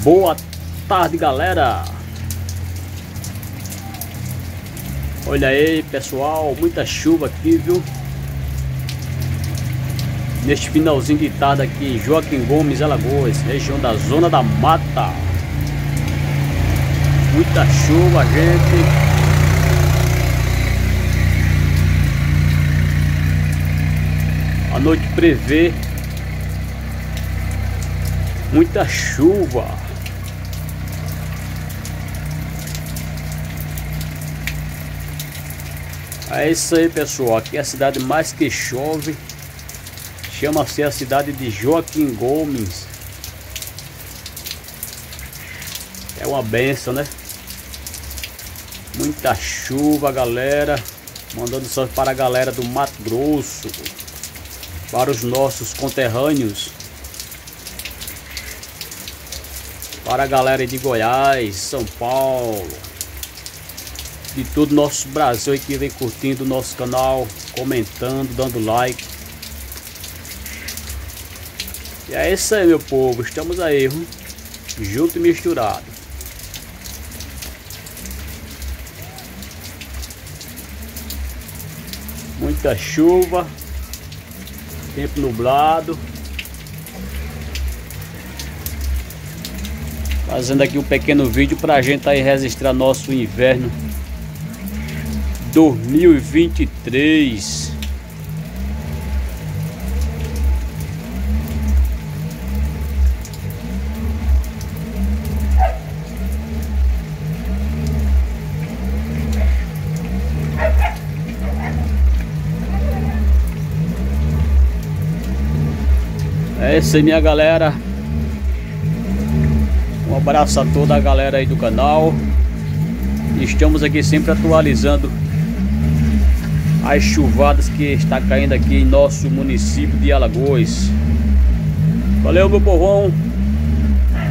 Boa tarde, galera. Olha aí, pessoal, muita chuva aqui, viu? Neste finalzinho de tarde aqui em Joaquim Gomes, Alagoas, região da Zona da Mata. Muita chuva, gente. A noite prevê muita chuva. É isso aí, pessoal. Aqui é a cidade mais que chove. Chama-se a cidade de Joaquim Gomes. É uma benção, né? Muita chuva, galera. Mandando salve para a galera do Mato Grosso, para os nossos conterrâneos, para a galera de Goiás, São Paulo, de todo o nosso Brasil que vem curtindo o nosso canal, comentando, dando like. E é isso aí, meu povo, estamos aí, junto e misturado. Muita chuva, tempo nublado. Fazendo aqui um pequeno vídeo para a gente aí registrar nosso inverno 2023. É isso aí, minha galera. Um abraço a toda a galera aí do canal. Estamos aqui sempre atualizando as chuvadas que está caindo aqui em nosso município de Alagoas. Valeu, meu povão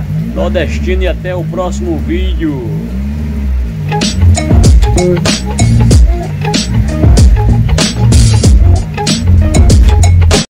nordestino, e até o próximo vídeo.